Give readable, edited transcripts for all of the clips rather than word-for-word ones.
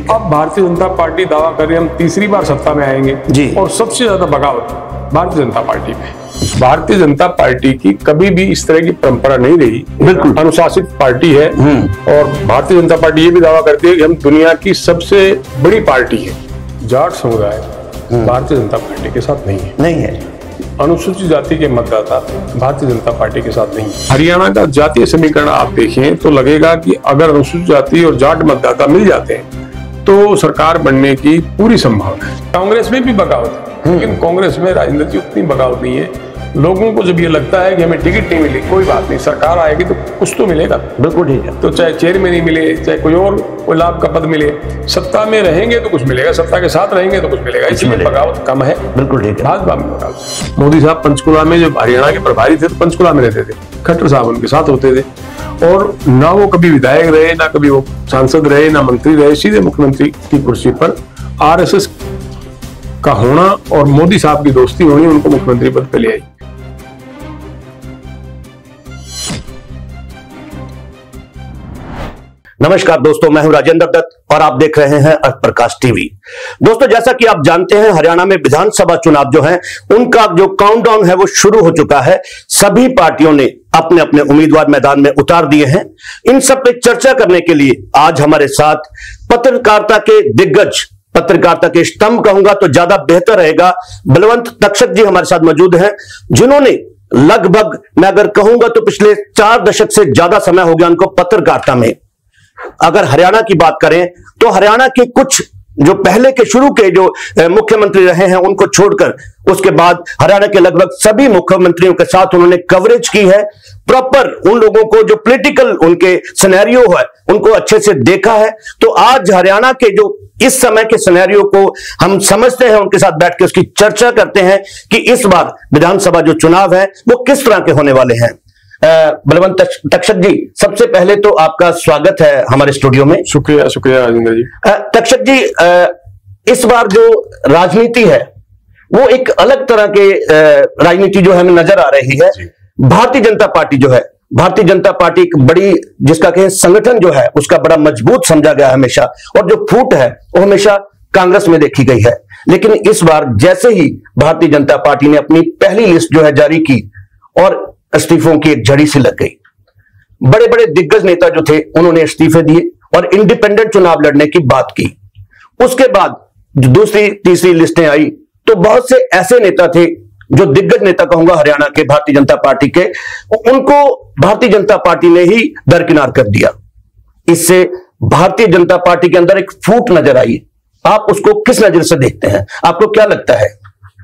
अब भारतीय जनता पार्टी दावा कर रही है हम तीसरी बार सत्ता में आएंगे जी। और सबसे ज्यादा बगावत भारतीय जनता पार्टी में। भारतीय जनता पार्टी की कभी भी इस तरह की परंपरा नहीं रही, बिल्कुल अनुशासित पार्टी है। और भारतीय जनता पार्टी ये भी दावा करती है कि हम दुनिया की सबसे बड़ी पार्टी है। जाट समुदाय भारतीय जनता पार्टी के साथ नहीं है। अनुसूचित जाति के मतदाता भारतीय जनता पार्टी के साथ नहीं है। हरियाणा का जातीय समीकरण आप देखें तो लगेगा कि अगर अनुसूचित जाति और जाट मतदाता मिल जाते हैं तो सरकार बनने की पूरी संभावना है। कांग्रेस में भी बगावत है, लेकिन कांग्रेस में राजेंद्र जी उतनी बगावत नहीं है। लोगों को जब ये लगता है कि हमें टिकट नहीं मिली, कोई बात नहीं, सरकार आएगी तो कुछ तो मिलेगा। बिल्कुल ठीक है। तो चाहे चेयरमैन ही मिले, चाहे कोई लाभ का पद मिले, सत्ता में रहेंगे तो कुछ मिलेगा, सत्ता के साथ रहेंगे तो कुछ मिलेगा। इसलिए बगावत कम है। बिल्कुल ठीक है। भाजपा में बगावत। मोदी साहब पंचकुला में जब हरियाणा के प्रभारी थे तो पंचकुला में रहते थे, खट्टर साहब उनके साथ होते थे और ना वो कभी विधायक रहे, ना कभी वो सांसद रहे, ना मंत्री रहे, सीधे मुख्यमंत्री की कुर्सी पर आरएसएस का होना और मोदी साहब की दोस्ती होनी उनको मुख्यमंत्री पद पे ले आई। नमस्कार दोस्तों, मैं हूं राजेंद्र दत्त और आप देख रहे हैं अर्थ प्रकाश टीवी। दोस्तों, जैसा कि आप जानते हैं, हरियाणा में विधानसभा चुनाव जो है उनका जो काउंटडाउन है वो शुरू हो चुका है। सभी पार्टियों ने अपने अपने उम्मीदवार मैदान में उतार दिए हैं। इन सब पे चर्चा करने के लिए आज हमारे साथ पत्रकारिता के दिग्गज, पत्रकारिता के स्तंभ कहूंगा तो ज्यादा बेहतर रहेगा, बलवंत तक्षक जी हमारे साथ मौजूद हैं, जिन्होंने लगभग मैं अगर कहूंगा तो पिछले 4 दशक से ज्यादा समय हो गया उनको पत्रकारिता में। अगर हरियाणा की बात करें तो हरियाणा के कुछ जो पहले के शुरू के जो मुख्यमंत्री रहे हैं उनको छोड़कर उसके बाद हरियाणा के लगभग सभी मुख्यमंत्रियों के साथ उन्होंने कवरेज की है। प्रॉपर उन लोगों को जो पॉलिटिकल उनके सिनेरियो है उनको अच्छे से देखा है। तो आज हरियाणा के जो इस समय के सिनेरियो को हम समझते हैं, उनके साथ बैठ के उसकी चर्चा करते हैं कि इस बार विधानसभा जो चुनाव है वो किस तरह के होने वाले हैं। बलवंत तक्षक जी, सबसे पहले तो आपका स्वागत है हमारे स्टूडियो में। शुक्रिया राजेंद्र जी। तक्षक जी, इस बार जो राजनीति है वो एक अलग तरह के राजनीति जो हमें नजर आ रही है। भारतीय जनता पार्टी जो है, भारतीय जनता पार्टी एक बड़ी जिसका कहें संगठन जो है उसका बड़ा मजबूत समझा गया हमेशा, और जो फूट है वो हमेशा कांग्रेस में देखी गई है। लेकिन इस बार जैसे ही भारतीय जनता पार्टी ने अपनी पहली लिस्ट जो है जारी की और इस्तीफों की एक झड़ी सी लग गई। बड़े बड़े दिग्गज नेता जो थे उन्होंने इस्तीफे दिए और इंडिपेंडेंट चुनाव लड़ने की बात की। उसके बाद जो दूसरी तीसरी लिस्टें आई तो बहुत से ऐसे नेता थे जो दिग्गज नेता कहूंगा हरियाणा के भारतीय जनता पार्टी के, उनको भारतीय जनता पार्टी ने ही दरकिनार कर दिया। इससे भारतीय जनता पार्टी के अंदर एक फूट नजर आई। आप उसको किस नजर से देखते हैं, आपको क्या लगता है?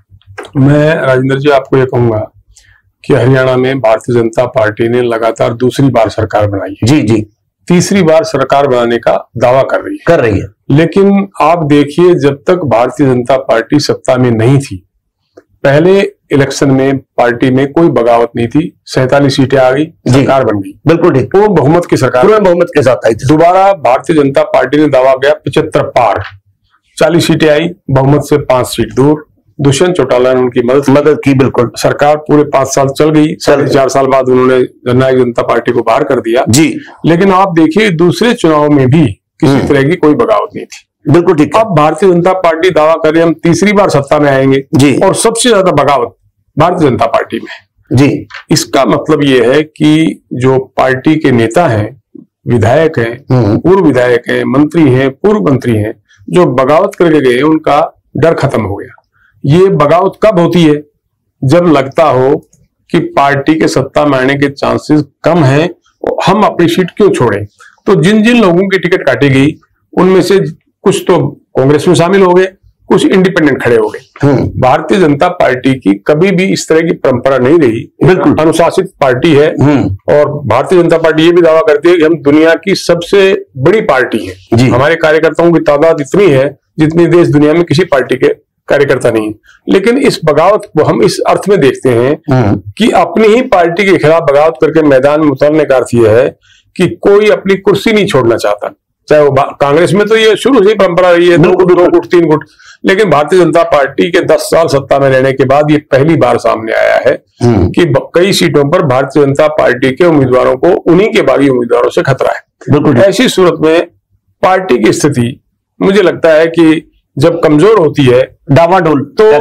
मैं राजेंद्र जी आपको यह कहूंगा कि हरियाणा में भारतीय जनता पार्टी ने लगातार दूसरी बार सरकार बनाई है। जी। तीसरी बार सरकार बनाने का दावा कर रही है। लेकिन आप देखिए, जब तक भारतीय जनता पार्टी सत्ता में नहीं थी, पहले इलेक्शन में पार्टी में कोई बगावत नहीं थी, 47 सीटें आ गई, सरकार बन गई। बिल्कुल ठीक, वो बहुमत की सरकार, पूरे बहुमत के साथ आई थी। दोबारा भारतीय जनता पार्टी ने दावा किया 75 पार, 40 सीटें आई, बहुमत से 5 सीट दूर। दुष्यंत चौटाला ने उनकी मदद की। बिल्कुल, सरकार पूरे 5 साल चल गई। 4.5 साल बाद उन्होंने जननायक जनता पार्टी को बाहर कर दिया जी। लेकिन आप देखिए, दूसरे चुनाव में भी किसी तरह की कोई बगावत नहीं थी। बिल्कुल ठीक। अब भारतीय जनता पार्टी दावा कर रही है हम तीसरी बार सत्ता में आएंगे जी, और सबसे ज्यादा बगावत भारतीय जनता पार्टी में जी। इसका मतलब ये है कि जो पार्टी के नेता हैं, विधायक हैं, पूर्व विधायक हैं, मंत्री हैं, पूर्व मंत्री हैं, जो बगावत करके गए उनका डर खत्म हो गया। ये बगावत कब होती है? जब लगता हो कि पार्टी के सत्ता में आने के चांसेस कम हैं, हम अपनी सीट क्यों छोड़ें। तो जिन जिन लोगों की टिकट काटी गई उनमें से कुछ तो कांग्रेस में शामिल हो गए, कुछ इंडिपेंडेंट खड़े हो गए। भारतीय जनता पार्टी की कभी भी इस तरह की परंपरा नहीं रही, बिल्कुल अनुशासित पार्टी है। और भारतीय जनता पार्टी ये भी दावा करती है कि हम दुनिया की सबसे बड़ी पार्टी है। हमारे कार्यकर्ताओं की तादाद इतनी है जितनी देश दुनिया में किसी पार्टी के कार्यकर्ता नहीं। लेकिन इस बगावत को हम इस अर्थ में देखते हैं कि अपनी ही पार्टी के खिलाफ बगावत करके मैदान में उतरने का अर्थ यह है कि कोई अपनी कुर्सी नहीं छोड़ना चाहता। चाहे वो कांग्रेस में तो ये शुरू से ही परंपरा रही है, 2 गुट 3 गुट। लेकिन भारतीय जनता पार्टी के 10 साल सत्ता में रहने के बाद ये पहली बार सामने आया है कि कई सीटों पर भारतीय जनता पार्टी के उम्मीदवारों को उन्हीं के बागी उम्मीदवारों से खतरा है। ऐसी सूरत में पार्टी की स्थिति मुझे लगता है कि जब कमजोर होती है डावाडोल तो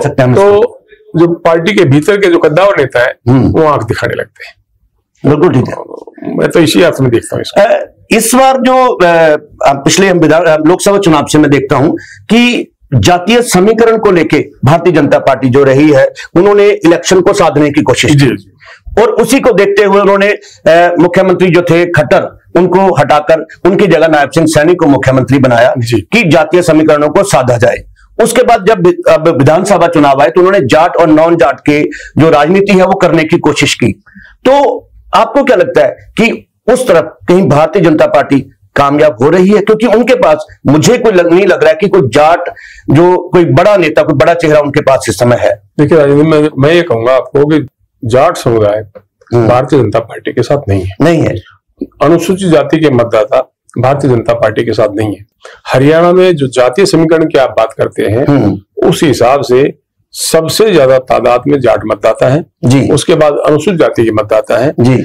जो पार्टी के भीतर के जो कद्दावर नेता है वो आंख दिखाने लगते हैं। बिल्कुल ठीक है, मैं तो इसी अर्थ में देखता हूँ इसको। इस बार जो पिछले लोकसभा चुनाव से मैं देखता हूं कि जातीय समीकरण को लेके भारतीय जनता पार्टी जो रही है, उन्होंने इलेक्शन को साधने की कोशिश की और उसी को देखते हुए उन्होंने मुख्यमंत्री जो थे खट्टर, उनको हटाकर उनकी जगह नायब सिंह सैनी को मुख्यमंत्री बनाया कि जातीय समीकरणों को साधा जाए। उसके बाद जब अब विधानसभा चुनाव आए तो उन्होंने जाट और नॉन जाट के जो राजनीति है वो करने की कोशिश की। तो आपको क्या लगता है कि उस तरफ कहीं भारतीय जनता पार्टी कामयाब हो रही है? क्योंकि उनके पास मुझे कोई नहीं लग रहा है कि कोई जाट जो कोई बड़ा नेता, कोई बड़ा चेहरा उनके पास इस समय है। देखिए राजेंद्र, मैं ये कहूंगा आपको कि जाट समुदाय भारतीय जनता पार्टी के साथ नहीं है। अनुसूचित जाति के मतदाता भारतीय जनता पार्टी के साथ नहीं है। हरियाणा में जो जातीय समीकरण की आप बात करते हैं उस हिसाब से सबसे ज्यादा तादाद में जाट मतदाता है जी, उसके बाद अनुसूचित जाति के मतदाता है जी।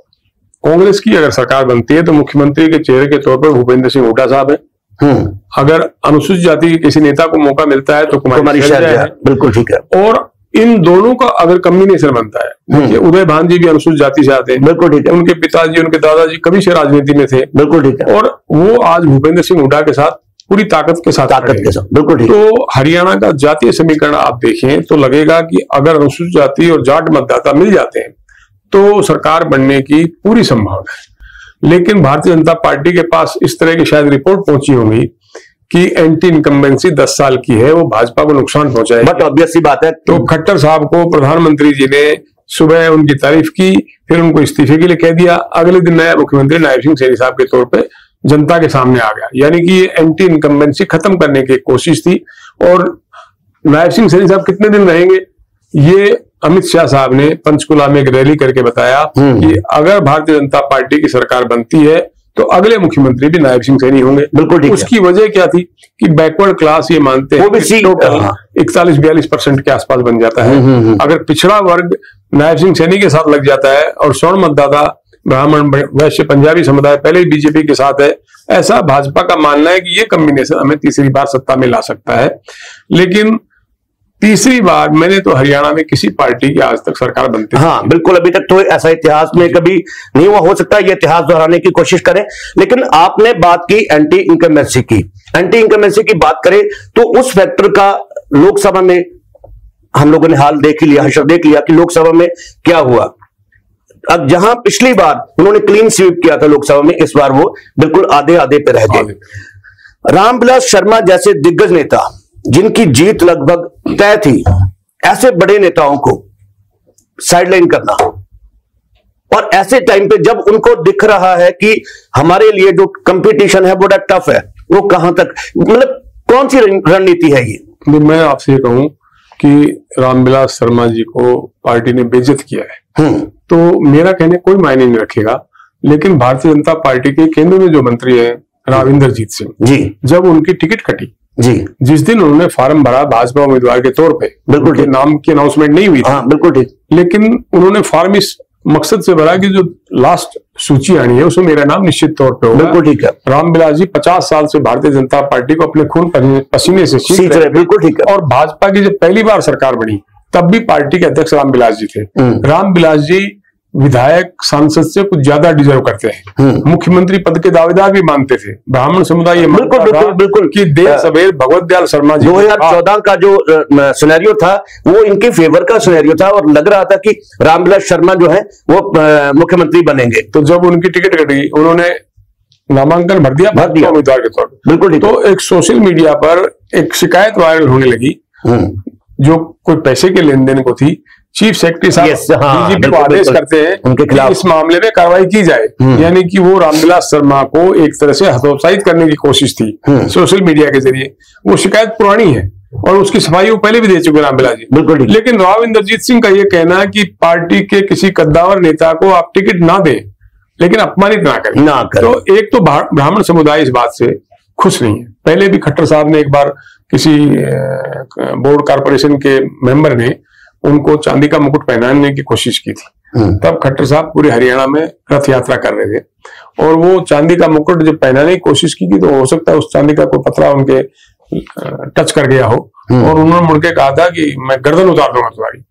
कांग्रेस की अगर सरकार बनती है तो मुख्यमंत्री के चेहरे के तौर पर भूपेंद्र सिंह हुड्डा साहब है। अगर अनुसूचित जाति के किसी नेता को मौका मिलता है तो कुमारी शैलजा है। बिल्कुल ठीक है। और इन दोनों का अगर कम्बिनेशन बनता है, उदय भान जी भी अनुसूचित जाति से आते हैं, बिल्कुल ठीक है, उनके पिताजी उनके दादाजी कभी से राजनीति में थे, बिल्कुल ठीक है, और वो आज भूपेंद्र सिंह हुड्डा के साथ पूरी ताकत के साथ बिल्कुल ठीक। तो हरियाणा का जातीय समीकरण आप देखें तो लगेगा कि अगर अनुसूचित जाति और जाट मतदाता मिल जाते हैं तो सरकार बनने की पूरी संभावना है। लेकिन भारतीय जनता पार्टी के पास इस तरह की शायद रिपोर्ट पहुंची होगी कि एंटी इनकम्बेंसी 10 साल की है, वो भाजपा को नुकसान पहुंचाएगी। बट ऑब्वियस सी बात है। तो खट्टर साहब को प्रधानमंत्री जी ने सुबह उनकी तारीफ की, फिर उनको इस्तीफे के लिए कह दिया। अगले दिन नया मुख्यमंत्री नायब सिंह सैनी साहब के तौर पे जनता के सामने आ गया। यानी कि ये एंटी इनकम्बेंसी खत्म करने की कोशिश थी। और नायब सिंह सैनी साहब कितने दिन रहेंगे, ये अमित शाह साहब ने पंचकुला में एक रैली करके बताया कि अगर भारतीय जनता पार्टी की सरकार बनती है तो अगले मुख्यमंत्री भी नायब सिंह सैनी होंगे। बिल्कुल। उसकी वजह क्या थी कि बैकवर्ड क्लास ये मानते हैं कि टोटल 41-42% के आसपास बन जाता है। अगर पिछड़ा वर्ग नायब सिंह सैनी के साथ लग जाता है और स्वर्ण मतदाता ब्राह्मण वैश्य पंजाबी समुदाय पहले ही बीजेपी के साथ है, ऐसा भाजपा का मानना है कि ये कॉम्बिनेशन हमें तीसरी बार सत्ता में ला सकता है। लेकिन तीसरी बार मैंने तो हरियाणा में किसी पार्टी की आज तक सरकार बनती हाँ बिल्कुल, अभी तक तो ऐसा इतिहास में कभी नहीं हुआ। हो सकता है ये इतिहास दोहराने की कोशिश करें। लेकिन आपने बात की एंटी इनकम्बेंसी की, एंटी इनकम्बेंसी की बात करें तो उस फैक्टर का लोकसभा में हम लोगों ने हाल देख लिया, हशर देख लिया कि लोकसभा में क्या हुआ। अब जहां पिछली बार उन्होंने क्लीन स्वीप किया था लोकसभा में, इस बार वो बिल्कुल आधे आधे पे रह गए। रामविलास शर्मा जैसे दिग्गज नेता जिनकी जीत लगभग तय थी, ऐसे बड़े नेताओं को साइडलाइन करना, और ऐसे टाइम पे जब उनको दिख रहा है कि हमारे लिए जो कंपटीशन है बड़ा टफ है, वो कहां तक, मतलब कौन सी रणनीति है ये? मैं आपसे ये कहूं कि रामविलास शर्मा जी को पार्टी ने बेइज्जत किया है तो मेरा कहने कोई मायने नहीं रखेगा। लेकिन भारतीय जनता पार्टी के केंद्र में जो मंत्री है राव इंद्रजीत सिंह जी, जब उनकी टिकट कटी जी, जिस दिन उन्होंने फॉर्म भरा भाजपा उम्मीदवार के तौर पे, बिल्कुल ठीक, नाम की अनाउंसमेंट नहीं हुई, हाँ बिल्कुल ठीक, लेकिन उन्होंने फॉर्म इस मकसद से भरा कि जो लास्ट सूची आनी है उसमें मेरा नाम निश्चित तौर पे होगा। बिल्कुल ठीक है। रामविलास जी 50 साल से भारतीय जनता पार्टी को अपने खून पसीने से सींच रहे, बिल्कुल ठीक है। और भाजपा की जब पहली बार सरकार बनी तब भी पार्टी के अध्यक्ष रामविलास जी थे। रामविलास जी विधायक सांसद से कुछ ज्यादा डिजर्व करते हैं, मुख्यमंत्री पद के दावेदार भी मानते थे। ब्राह्मण समुदाय ये बिल्कुल कि देव सवेर भगवत दयाल शर्मा जी 2014 का जो सिनेरियो था वो इनके फेवर का सिनेरियो था और लग रहा था कि रामविलास शर्मा जो है वो मुख्यमंत्री बनेंगे। तो जब उनकी टिकट कटी उन्होंने नामांकन भर दिया उम्मीदवार के तौर पर, बिल्कुल। तो एक सोशल मीडिया पर एक शिकायत वायरल होने लगी जो कोई पैसे के लेन देन को थी। चीफ सेक्रेटरी साहब डीजीपी को आदेश करते हैं उनके खिलाफ इस मामले में कार्रवाई की जाए। यानी कि वो रामविलास शर्मा को एक तरह से हतोत्साहित करने की कोशिश थी सोशल मीडिया के जरिए। वो शिकायत पुरानी है और उसकी सफाई वो पहले भी दे चुके रामविलास जी, बिल्कुल। लेकिन राव इंद्रजीत सिंह का ये कहना है कि पार्टी के किसी कद्दावर नेता को आप टिकट ना दें लेकिन अपमानित ना करें। तो एक तो ब्राह्मण समुदाय इस बात से खुश नहीं है। पहले भी खट्टर साहब ने एक बार किसी बोर्ड कारपोरेशन के मेंबर ने उनको चांदी का मुकुट पहनाने की कोशिश की थी। तब खट्टर साहब पूरे हरियाणा में रथ यात्रा कर रहे थे, और वो चांदी का मुकुट जब पहनाने की कोशिश की थी तो हो सकता है उस चांदी का कोई पतला उनके टच कर गया हो, और उन्होंने मुड़ के कहा था कि मैं गर्दन उतार दूंगा तुम्हारी।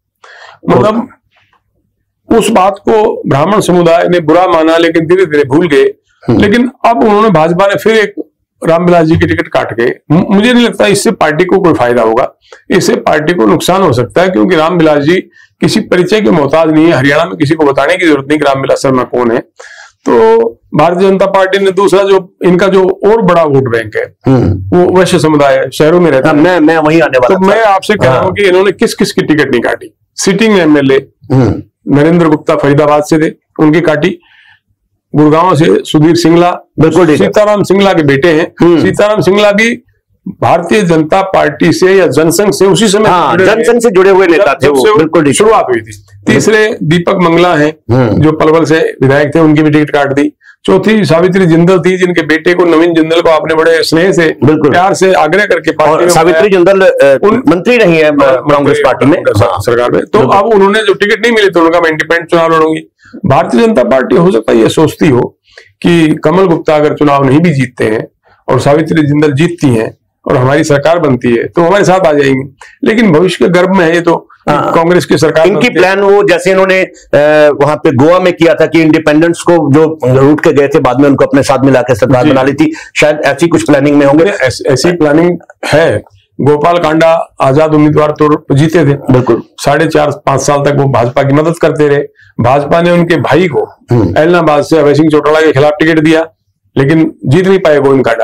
मतलब उस बात को ब्राह्मण समुदाय ने बुरा माना, लेकिन धीरे धीरे भूल गए। लेकिन अब उन्होंने, भाजपा ने फिर एक रामविलास जी की टिकट काट के, मुझे नहीं लगता इससे पार्टी को कोई फायदा होगा, इससे पार्टी को नुकसान हो सकता है, क्योंकि रामविलास जी किसी परिचय के मोहताज नहीं है। हरियाणा में किसी को बताने की जरूरत नहीं कि रामविलास शर्मा कौन है। तो भारतीय जनता पार्टी ने दूसरा जो इनका जो और बड़ा वोट बैंक है वो वैश्य समुदाय शहरों में रहता है। मैं वहीं आने वाला तो मैं आपसे कह रहा हूँ कि इन्होंने किस किस की टिकट नहीं काटी। सिटिंग एमएलए नरेंद्र गुप्ता फरीदाबाद से थे, उनकी काटी। गुड़गांव से सुधीर सिंगला, बिल्कुल सीताराम सिंगला के बेटे हैं। सीताराम सिंगला भी भारतीय जनता पार्टी से या जनसंघ से उसी समय जनसंघ से जुड़े हुए नेता थे, बिल्कुल शुरुआत हुई थी। तीसरे दीपक मंगला हैं जो पलवल से विधायक थे, उनकी भी टिकट काट दी। चौथी सावित्री जिंदल थी, जिनके बेटे को नवीन जिंदल को आपने बड़े स्नेह से, प्यार से आग्रह करके पार्टी, सावित्री जिंदल मंत्री रही है कांग्रेस पार्टी में, सरकार में। तो अब उन्होंने जो टिकट नहीं मिली तो उनका मैं इंडिपेंडेंट चुनाव लड़ूंगी। भारतीय जनता पार्टी हो सकता है ये सोचती हो कि कमल गुप्ता अगर चुनाव नहीं भी जीतते हैं और सावित्री जिंदल जीतती हैं और हमारी सरकार बनती है तो हमारे साथ आ जाएंगे, लेकिन भविष्य के गर्भ में है ये तो कांग्रेस की सरकार। इनकी प्लान वो जैसे इन्होंने वहां पे गोवा में किया था कि इंडिपेंडेंस को जो रूट के गए थे, बाद में उनको अपने साथ मिला के सरकार बना ली थी, शायद ऐसी कुछ प्लानिंग में होंगे। ऐसी प्लानिंग है। गोपाल कांडा आजाद उम्मीदवार तो जीते थे, बिल्कुल 4.5-5 साल तक वो भाजपा की मदद करते रहे। भाजपा ने उनके भाई को एलनाबाद से अभय सिंह चौटाला के खिलाफ टिकट दिया, लेकिन जीत नहीं पाए गोविंद कांडा।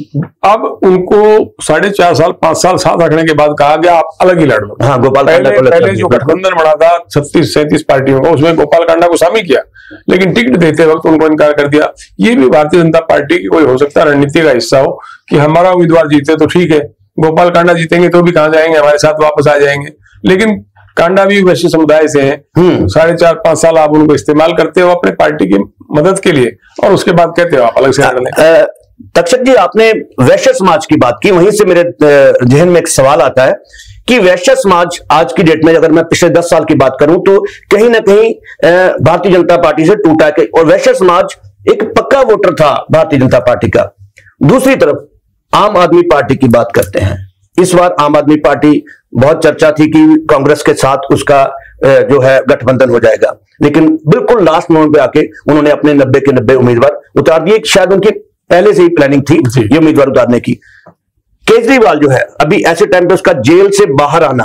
अब उनको 4.5-5 साल साथ रखने के बाद कहा गया आप अलग ही लड़ लो। हाँ, गोपाल पहले जो गठबंधन बना था 36-37 पार्टियों का, उसमें गोपाल कांडा को शामिल किया, लेकिन टिकट देते वक्त उनको इनकार कर दिया। ये भी भारतीय जनता पार्टी की कोई हो सकता है रणनीति का हिस्सा हो कि हमारा उम्मीदवार जीते तो ठीक है, गोपाल कांडा जीतेंगे तो भी कहां जाएंगे, हमारे साथ वापस आ जाएंगे। लेकिन कांडा भी वैश्य समुदाय से हैं, 4.5-5 साल आप उनको इस्तेमाल करते हो अपने पार्टी की मदद के लिए, और उसके बाद कहते हो आप अलग से लड़ लें। तक्षक जी, आपने वैश्य समाज की बात की, वहीं से मेरे जहन में एक सवाल आता है कि वैश्य समाज आज की डेट में, अगर मैं पिछले 10 साल की बात करूं तो कहीं ना कहीं भारतीय जनता पार्टी से टूटा के, और वैश्य समाज एक पक्का वोटर था भारतीय जनता पार्टी का। दूसरी तरफ आम आदमी पार्टी की बात करते हैं। इस बार आम आदमी पार्टी, बहुत चर्चा थी कि कांग्रेस के साथ उसका जो है गठबंधन हो जाएगा, लेकिन बिल्कुल लास्ट मोमेंट पे आके उन्होंने अपने 90 के 90 उम्मीदवार उतार दिए। शायद उनकी पहले से ही प्लानिंग थी ये उम्मीदवार उतारने की। केजरीवाल जो है अभी ऐसे टाइम पे उसका जेल से बाहर आना,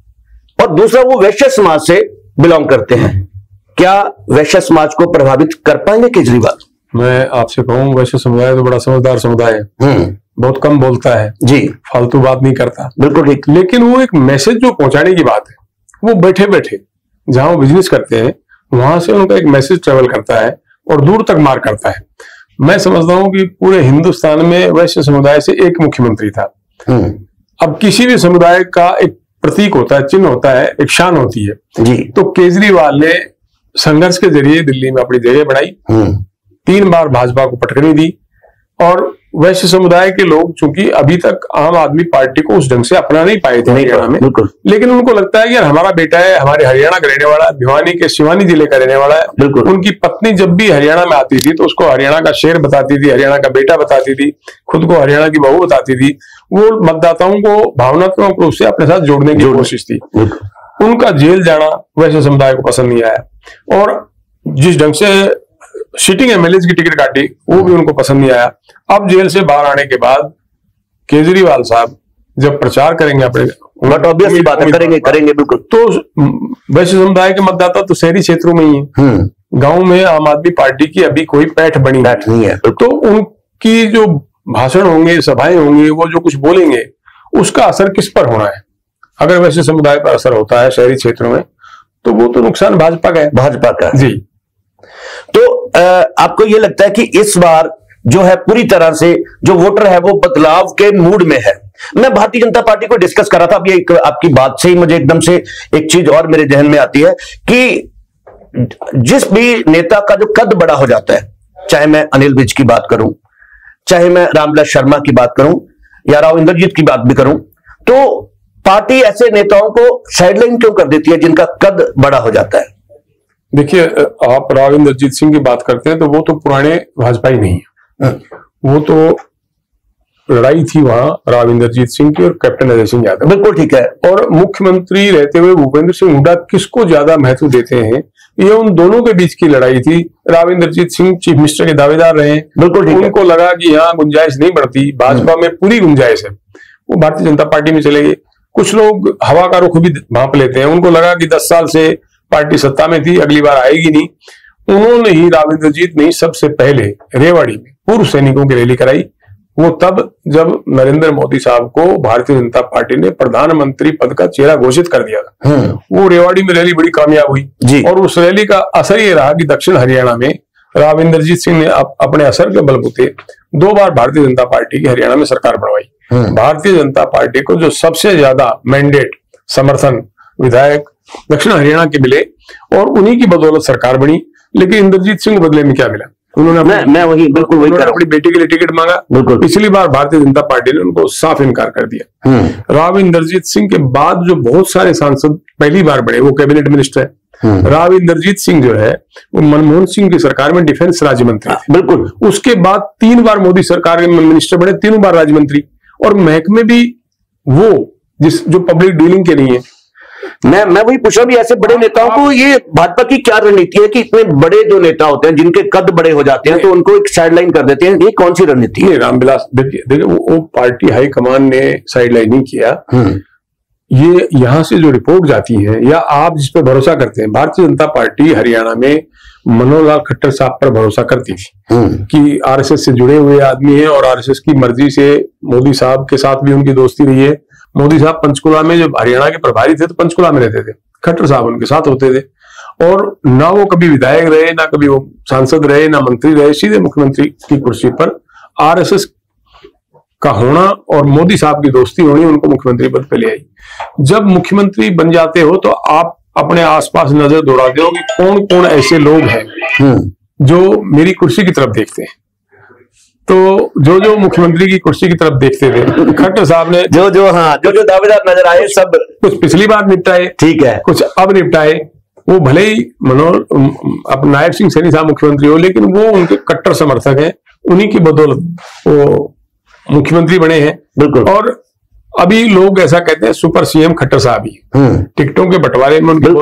और दूसरा वो वैश्य समाज से बिलोंग करते हैं, क्या वैश्य समाज को प्रभावित कर पाएंगे केजरीवाल? मैं आपसे कहूँ, वैश्य समुदाय तो बड़ा समझदार समुदाय है, बहुत कम बोलता है जी, फालतू बात नहीं करता, बिल्कुल ठीक। लेकिन वो एक मैसेज जो पहुंचाने की बात है, वो बैठे बैठे जहां वो बिजनेस करते हैं वहां से उनका एक मैसेज ट्रेवल करता है और दूर तक मार करता है। मैं समझता हूं कि पूरे हिंदुस्तान में वैश्य समुदाय से एक मुख्यमंत्री था। अब किसी भी समुदाय का एक प्रतीक होता है, चिन्ह होता है, एक शान होती है जी। तो केजरीवाल ने संघर्ष के जरिए दिल्ली में अपनी जगह बनाई, 3 बार भाजपा को पटकनी दी, और वैश्य समुदाय के लोग चूंकि अभी तक आम आदमी पार्टी को उस ढंग से अपना नहीं पाए थे हरियाणा में, लेकिन उनको लगता है कि यार हमारा बेटा है, हमारे हरियाणा का रहने वाला है, भिवानी के शिवानी जिले का रहने वाला है। उनकी पत्नी जब भी हरियाणा में आती थी तो उसको हरियाणा का शेर बताती थी, हरियाणा का बेटा बताती थी, खुद को हरियाणा की बहू बताती थी। वो मतदाताओं को भावनात्मक रूप से अपने साथ जोड़ने की कोशिश थी। उनका जेल जाना वैश्य समुदाय को पसंद नहीं आया, और जिस ढंग से सिटिंग एमएलए की टिकट काटी वो भी उनको पसंद नहीं आया। अब जेल से बाहर आने के बाद केजरीवाल साहब जब प्रचार करेंगे अपने, ऑब्वियस बात है, करेंगे बिल्कुल, तो वैश्य समुदाय के मतदाता तो शहरी क्षेत्रों में ही है, गांव में आम आदमी पार्टी की अभी कोई पैठ बनी नहीं है। तो उनकी जो भाषण होंगे, सभाएं होंगी, वो जो कुछ बोलेंगे उसका असर किस पर होना है। अगर वैश्य समुदाय पर असर होता है शहरी क्षेत्रों में तो वो तो नुकसान भाजपा का है। भाजपा का जी। तो आपको ये लगता है कि इस बार जो है पूरी तरह से जो वोटर है वो बदलाव के मूड में है? मैं भारतीय जनता पार्टी को डिस्कस कर रहा था, अब ये आपकी बात से ही मुझे एकदम से एक चीज और मेरे जहन में आती है कि जिस भी नेता का जो कद बड़ा हो जाता है, चाहे मैं अनिल विज की बात करूं, चाहे मैं रामविलास शर्मा की बात करूं या राव इंद्रजीत की बात भी करूं, तो पार्टी ऐसे नेताओं को साइडलाइन क्यों कर देती है जिनका कद बड़ा हो जाता है? देखिए, आप राव इंद्रजीत सिंह की बात करते हैं तो वो तो पुराने भाजपा ही नहीं है। वो तो लड़ाई थी वहां राव इंद्रजीत सिंह की और कैप्टन अजय सिंह यादव। बिल्कुल ठीक है। और मुख्यमंत्री रहते हुए भूपेंद्र सिंह हुड्डा किसको ज्यादा महत्व देते हैं, ये उन दोनों के बीच की लड़ाई थी। राव इंद्रजीत सिंह चीफ मिनिस्टर के दावेदार रहे। बिल्कुल ठीक है। उनको लगा कि यहाँ गुंजाइश नहीं बढ़ती, भाजपा में पूरी गुंजाइश है, वो भारतीय जनता पार्टी में चले गए। कुछ लोग हवा का रुख भी भांप लेते हैं, उनको लगा कि 10 साल से पार्टी सत्ता में थी, अगली बार आएगी नहीं। उन्होंने ही, राव इंद्रजीत ने ही सबसे पहले रेवाड़ी में पूर्व सैनिकों की रैली कराई। वो तब जब नरेंद्र मोदी साहब को भारतीय जनता पार्टी ने प्रधानमंत्री पद का चेहरा घोषित कर दिया था। वो रेवाड़ी में रैली बड़ी कामयाब हुई और उस रैली का असर ये रहा कि दक्षिण हरियाणा में राव इंद्रजीत सिंह ने अपने असर के बलबूते 2 बार भारतीय जनता पार्टी की हरियाणा में सरकार बनवाई। भारतीय जनता पार्टी को जो सबसे ज्यादा मैंडेट, समर्थन विधायक दक्षिण हरियाणा के मिले और उन्हीं की बदौलत सरकार बनी। लेकिन इंद्रजीत सिंह को बदले में क्या मिला? उन्होंने अपनी बेटी के लिए टिकट मांगा। पिछली बार भारतीय जनता पार्टी ने उनको साफ इनकार कर दिया। राव इंद्रजीत सिंह के बाद जो बहुत सारे सांसद पहली बार बने वो कैबिनेट मिनिस्टर है। राव इंद्रजीत सिंह जो है वो मनमोहन सिंह की सरकार में डिफेंस राज्य मंत्री थे। बिल्कुल। उसके बाद 3 बार मोदी सरकार में मिनिस्टर बने, 3 बार राज्य मंत्री। और महकमे भी वो जो पब्लिक डीलिंग के नहीं है। मैं वही पूछा भी, ऐसे बड़े नेताओं को ये भाजपा की क्या रणनीति है कि इतने बड़े जो नेता होते हैं जिनके कद बड़े हो जाते हैं तो उनको एक साइडलाइन कर देते हैं, ये कौन सी रणनीति है? रामविलास, देखिए वो पार्टी हाईकमान ने साइडलाइन नहीं किया। ये यहां से जो रिपोर्ट जाती है या आप जिस पर भरोसा करते हैं, भारतीय जनता पार्टी हरियाणा में मनोहर लाल खट्टर साहब पर भरोसा करती थी कि आरएसएस से जुड़े हुए आदमी हैं और आरएसएस की मर्जी से मोदी साहब के साथ भी उनकी दोस्ती रही है। मोदी साहब पंचकुला में जब हरियाणा के प्रभारी थे तो पंचकुला में रहते थे, खट्टर साहब उनके साथ होते थे। और ना वो कभी विधायक रहे, ना कभी वो सांसद रहे, ना मंत्री रहे, सीधे मुख्यमंत्री की कुर्सी पर आरएसएस का होना और मोदी साहब की दोस्ती होनी उनको मुख्यमंत्री पद पे ले आई। जब मुख्यमंत्री बन जाते हो तो आप अपने आसपास नजर दौड़ाते हो कि कौन कौन ऐसे लोग हैं जो मेरी कुर्सी की तरफ देखते हैं। तो जो मुख्यमंत्री की कुर्सी की तरफ देखते थे, खट्टर साहब ने जो दावेदार नजर आए सब कुछ पिछली बार निपटाए, ठीक है, कुछ अब निपटाए। वो भले ही अब नायब सिंह सैनी साहब मुख्यमंत्री हो, लेकिन वो उनके कट्टर समर्थक हैं, उन्हीं की बदौलत वो मुख्यमंत्री बने हैं। बिल्कुल। और अभी लोग ऐसा कहते हैं सुपर सीएम खट्टर साहब ही। टिकटों के बंटवारे में उनकी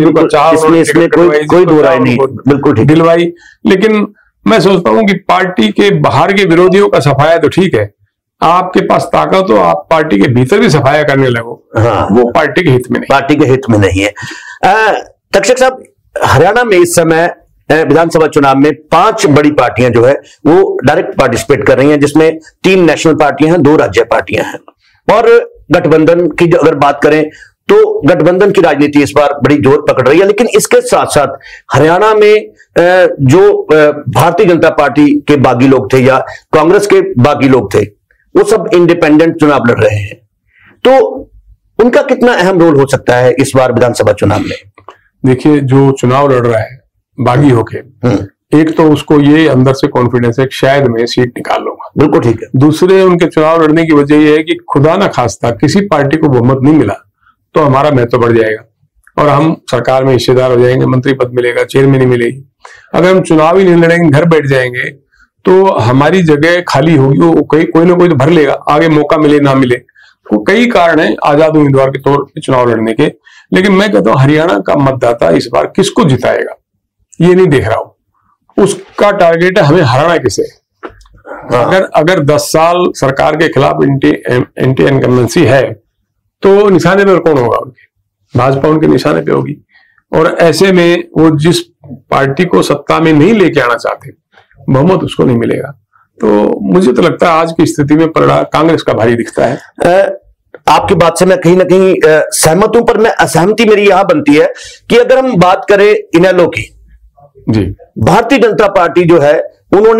कोई दो राय नहीं, बिल्कुल दिलवाई। लेकिन मैं सोचता हूं कि पार्टी के बाहर के विरोधियों का सफाया तो ठीक है, आपके पास ताकत हो आप पार्टी के भीतर भी सफाया करने लगो। वो पार्टी के हित में नहीं, पार्टी के हित में नहीं है। तक्षक साहब, हरियाणा में इस समय विधानसभा चुनाव में 5 बड़ी पार्टियां जो है वो डायरेक्ट पार्टिसिपेट कर रही हैं, जिसमें 3 नेशनल पार्टियां हैं, 2 राज्य पार्टियां हैं। और गठबंधन की अगर बात करें तो गठबंधन की राजनीति इस बार बड़ी जोर पकड़ रही है। लेकिन इसके साथ साथ हरियाणा में जो भारतीय जनता पार्टी के बागी लोग थे या कांग्रेस के बागी लोग थे, वो सब इंडिपेंडेंट चुनाव लड़ रहे हैं। तो उनका कितना अहम रोल हो सकता है इस बार विधानसभा चुनाव में? देखिए, जो चुनाव लड़ रहा है बागी होके, एक तो उसको ये अंदर से कॉन्फिडेंस है कि शायद मैं सीट निकाल लूंगा। बिल्कुल ठीक है। दूसरे, उनके चुनाव लड़ने की वजह यह है कि खुदा ना खास्ता किसी पार्टी को बहुमत नहीं मिला तो हमारा महत्व बढ़ जाएगा और हम सरकार में हिस्सेदार हो जाएंगे, मंत्री पद मिलेगा, चेयरमैन मिलेगी। अगर हम चुनाव ही नहीं लड़ेंगे, घर बैठ जाएंगे, तो हमारी जगह खाली होगी, वो कोई ना कोई तो भर लेगा, आगे मौका मिले ना मिले। तो कई कारण है आजाद उम्मीदवार के तौर पर चुनाव लड़ने के। लेकिन मैं कहता हूं हरियाणा का मतदाता इस बार किसको जिताएगा ये नहीं देख रहा हूं, उसका टारगेट है हमें हराना किसे। अगर 10 साल सरकार के खिलाफ एंटी इनकम्बेंसी है तो निशाने पर कौन होगा? उनके भाजपा उनके निशाने पे होगी। और ऐसे में वो जिस पार्टी को सत्ता में नहीं लेके आना चाहते, बहुमत उसको नहीं मिलेगा। तो मुझे तो लगता है आज की स्थिति में परिणाम कांग्रेस का भारी दिखता है। आपकी बात से मैं कहीं ना कहीं सहमत हूं, पर मैं असहमति मेरी यहां बनती है कि अगर हम बात करें इनेलो की, जी, भारतीय जनता पार्टी जो है उन्होंने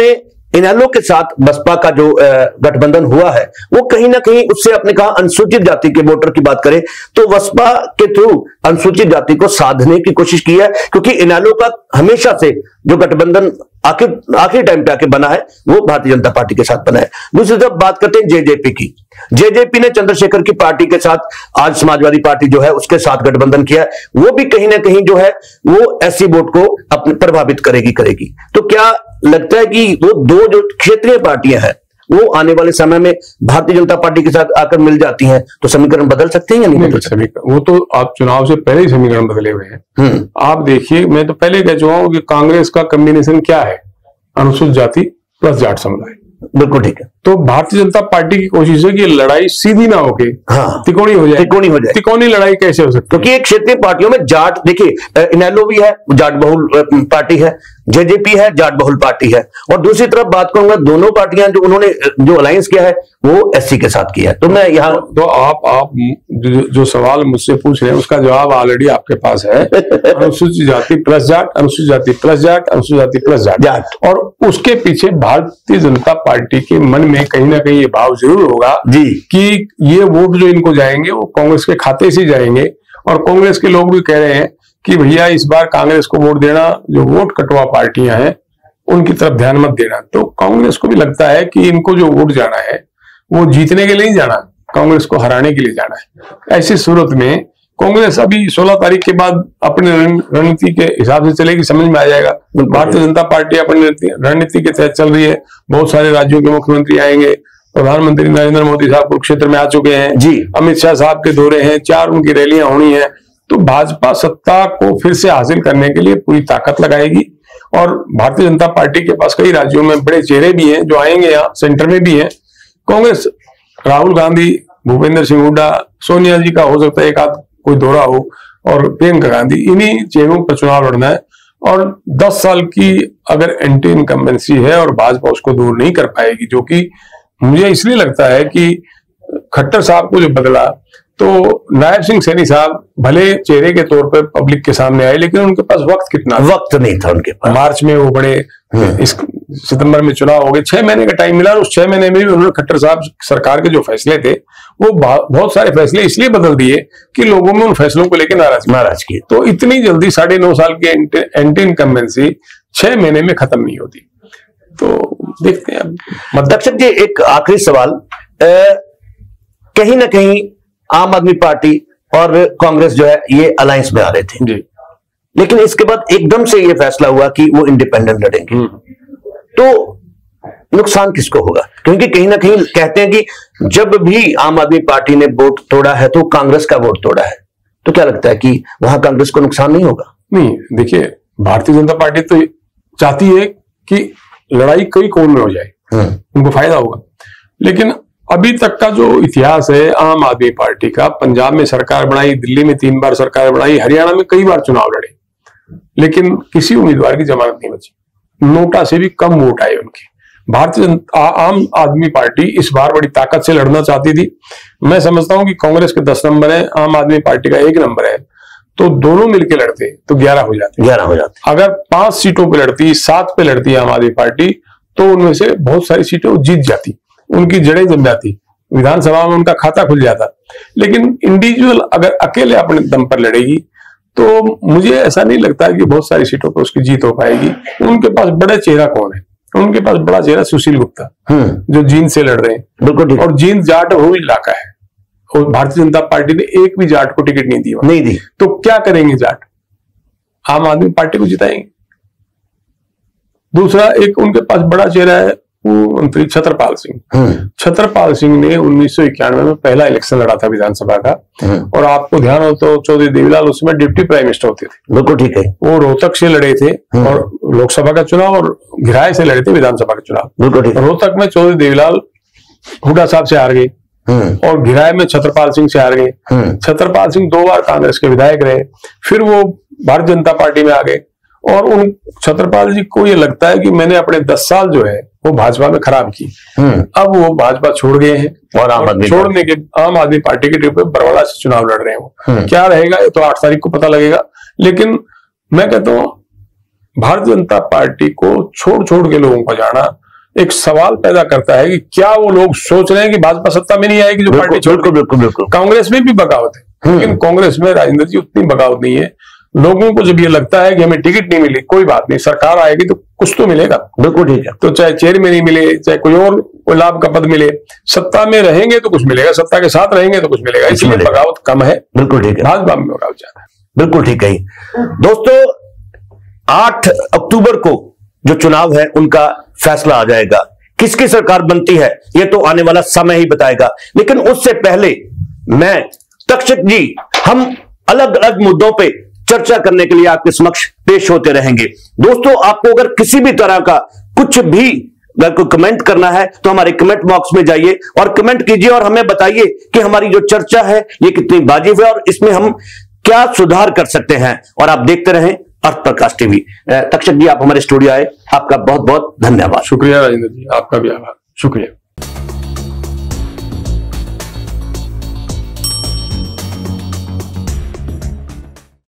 इनेलो के साथ बसपा का जो गठबंधन हुआ है वो कहीं ना कहीं उससे आपने कहा अनुसूचित जाति के वोटर की बात करें तो बसपा के थ्रू अनुसूचित जाति को साधने की कोशिश की है, क्योंकि इनेलो का हमेशा से जो गठबंधन आखिरी टाइम पे आके बना है वो भारतीय जनता पार्टी के साथ बना है। दूसरी तरफ बात करते हैं जेजेपी की। जेजेपी ने चंद्रशेखर की पार्टी के साथ आज समाजवादी पार्टी जो है उसके साथ गठबंधन किया है, वो भी कहीं ना कहीं जो है वो एससी वोट को अपने प्रभावित करेगी। तो क्या लगता है कि वो दो जो क्षेत्रीय पार्टियां हैं वो आने वाले समय में भारतीय जनता पार्टी के साथ आकर मिल जाती हैं तो समीकरण बदल सकते हैं या नहीं बदल सकते? वो तो आप चुनाव से पहले ही समीकरण बदले हुए हैं। आप देखिए, मैं तो पहले कह चुका हूं कि कांग्रेस का कॉम्बिनेशन क्या है, अनुसूचित जाति प्लस जाट समुदाय। बिल्कुल ठीक है। तो भारतीय जनता पार्टी की कोशिश है कि लड़ाई सीधी ना होके तिकोनी हो जाए। तिकोनी लड़ाई कैसे हो सकती है? क्योंकि एक क्षेत्रीय पार्टियों में जाट, देखिए इनेलो भी है, जाट बहुल पार्टी है, जेजेपी है, जाट बहुल पार्टी है, और दूसरी तरफ बात करूंगा दोनों पार्टियां जो उन्होंने जो अलायंस किया है वो एससी के साथ किया है। तो मैं यहाँ तो आप जो सवाल मुझसे पूछ रहे हैं उसका जवाब ऑलरेडी आपके पास है। अनुसूचित जाति प्लस जाट, अनुसूचित जाति प्लस जाट, अनुसूचित जाति प्लस जाट। और उसके पीछे भारतीय जनता पार्टी के मन में कहीं ना कहीं ये भाव जरूर होगा जी कि ये वोट जो इनको जाएंगे वो कांग्रेस के खाते से जाएंगे, और कांग्रेस के लोग भी कह रहे हैं कि भैया इस बार कांग्रेस को वोट देना, जो वोट कटवा पार्टियां हैं उनकी तरफ ध्यान मत देना। तो कांग्रेस को भी लगता है कि इनको जो वोट जाना है वो जीतने के लिए नहीं जाना, कांग्रेस को हराने के लिए जाना है। ऐसी सूरत में कांग्रेस अभी 16 तारीख के बाद अपनी रणनीति के हिसाब से चलेगी, समझ में आ जाएगा। भारतीय जनता पार्टी अपनी रणनीति के तहत चल रही है। बहुत सारे राज्यों के मुख्यमंत्री आएंगे, प्रधानमंत्री नरेंद्र मोदी साहब कुरुक्षेत्र में आ चुके हैं जी, अमित शाह साहब के दौरे हैं, 4 उनकी रैलियां होनी है। तो भाजपा सत्ता को फिर से हासिल करने के लिए पूरी ताकत लगाएगी, और भारतीय जनता पार्टी के पास कई राज्यों में बड़े चेहरे भी हैं जो आएंगे, यहाँ सेंटर में भी हैं। कांग्रेस, राहुल गांधी, भूपेंद्र सिंह हुड्डा, सोनिया जी का हो सकता है एक आध कोई दौरा हो, और प्रियंका गांधी, इन्हीं चेहरों पर चुनाव लड़ना है। और 10 साल की अगर एंटी इनकम्बेंसी है और भाजपा उसको दूर नहीं कर पाएगी, जो कि मुझे इसलिए लगता है कि खट्टर साहब को जो बदला, तो नायब सिंह सैनी साहब भले चेहरे के तौर पर पब्लिक के सामने आए, लेकिन उनके पास वक्त नहीं था उनके पास। मार्च में वो बड़े, इस सितंबर में चुनाव हो गए, 6 महीने का टाइम मिला, और उस 6 महीने में भी उन्होंने खट्टर साहब सरकार के जो फैसले थे वो बहुत सारे फैसले इसलिए बदल दिए कि लोगों में उन फैसलों को लेकर नाराजगी। तो इतनी जल्दी 9.5 साल की एंटी इनकम्बेंसी 6 महीने में खत्म नहीं होती। तो देखते हैं अब। दक्षिण जी, एक आखिरी सवाल, कहीं ना कहीं आम आदमी पार्टी और कांग्रेस जो है ये अलायंस में आ रहे थे जी, लेकिन इसके बाद एकदम से ये फैसला हुआ कि वो इंडिपेंडेंट लड़ेंगे, तो नुकसान किसको होगा? क्योंकि कहीं ना कहीं कहते हैं कि जब भी आम आदमी पार्टी ने वोट तोड़ा है तो कांग्रेस का वोट तोड़ा है, तो क्या लगता है कि वहां कांग्रेस को नुकसान नहीं होगा? नहीं, देखिए, भारतीय जनता पार्टी तो चाहती है कि लड़ाई कई कोण में हो जाए, उनको फायदा होगा। लेकिन अभी तक का जो इतिहास है आम आदमी पार्टी का, पंजाब में सरकार बनाई, दिल्ली में 3 बार सरकार बनाई, हरियाणा में कई बार चुनाव लड़े, लेकिन किसी उम्मीदवार की जमानत नहीं बची, नोटा से भी कम वोट आए उनके। भारतीय आम आदमी पार्टी इस बार बड़ी ताकत से लड़ना चाहती थी। मैं समझता हूं कि कांग्रेस के 10 नंबर है, आम आदमी पार्टी का 1 नंबर है, तो दोनों मिलकर लड़ते तो 11 हो जाते। अगर 5 सीटों पे लड़ती, 7 पे लड़ती आम आदमी पार्टी, तो उनमें से बहुत सारी सीटें वो जीत जाती, उनकी जड़ें जम जाती, विधानसभा में उनका खाता खुल जाता। लेकिन इंडिविजुअल अगर अकेले अपने दम पर लड़ेगी तो मुझे ऐसा नहीं लगता कि बहुत सारी सीटों पर उसकी जीत हो पाएगी। उनके पास बड़ा चेहरा कौन है? उनके पास बड़ा चेहरा सुशील गुप्ता, जो जींद से लड़ रहे हैं, बिल्कुल, और जींद जाट बहुल इलाका है, और भारतीय जनता पार्टी ने एक भी जाट को टिकट नहीं दी। तो क्या करेंगे जाट? आम आदमी पार्टी को जिताएंगे। दूसरा, एक उनके पास बड़ा चेहरा है मंत्री छत्रपाल सिंह। छत्रपाल सिंह ने 1991 में पहला इलेक्शन लड़ा था विधानसभा का, और आपको ध्यान हो तो चौधरी देवीलाल उस समय डिप्टी प्राइम मिनिस्टर होते थे। बिल्कुल ठीक है। वो रोहतक से लड़े थे और लोकसभा का चुनाव, और घिराय से लड़े थे विधानसभा का चुनाव। बिल्कुल ठीक। रोहतक में चौधरी देवीलाल हुड्डा साहब से हार गए, और घिराय में छत्रपाल सिंह से हार गए। छत्रपाल सिंह 2 बार कांग्रेस के विधायक रहे, फिर वो भारतीय जनता पार्टी में आ गए, और उन छत्रपाल जी को ये लगता है कि मैंने अपने 10 साल जो है वो भाजपा में खराब की। अब वो भाजपा छोड़ गए हैं, और छोड़ने के आम आदमी पार्टी के टिकट पे बरवाला से चुनाव लड़ रहे हैं। वो क्या रहेगा ये तो 8 तारीख को पता लगेगा। लेकिन मैं कहता हूं भारतीय जनता पार्टी को छोड़ के लोगों को जाना, एक सवाल पैदा करता है कि क्या वो लोग सोच रहे हैं कि भाजपा सत्ता में नहीं आएगी जो पार्टी छोड़। बिल्कुल। कांग्रेस में भी बगावत है, लेकिन कांग्रेस में राजेंद्र जी उतनी बगावत नहीं है। लोगों को जब ये लगता है कि हमें टिकट नहीं मिली, कोई बात नहीं, सरकार आएगी तो कुछ तो मिलेगा। बिल्कुल ठीक है। तो चाहे चेयरमैन ही मिले, चाहे कोई और कोई लाभ का पद मिले, सत्ता में रहेंगे तो कुछ मिलेगा, सत्ता के साथ रहेंगे तो कुछ मिलेगा, इसलिए बगावत कम है। बिल्कुल ठीक है। भाजपा में बगावत ज्यादा है। बिल्कुल ठीक है। दोस्तों 8 अक्टूबर को जो चुनाव है उनका फैसला आ जाएगा, किसकी सरकार बनती है ये तो आने वाला समय ही बताएगा। लेकिन उससे पहले मैं तक्षक जी, हम अलग अलग मुद्दों पे चर्चा करने के लिए आपके समक्ष पेश होते रहेंगे। दोस्तों आपको अगर किसी भी तरह का कुछ भी अगर कोई कमेंट करना है तो हमारे कमेंट बॉक्स में जाइए और कमेंट कीजिए और हमें बताइए कि हमारी जो चर्चा है ये कितनी वाजिब है और इसमें हम क्या सुधार कर सकते हैं। और आप देखते रहें अर्थ प्रकाश टीवी। तक्षक जी आप हमारे स्टूडियो आए, आपका बहुत बहुत धन्यवाद। शुक्रिया राजेंद्र जी, आपका भी आभार, शुक्रिया।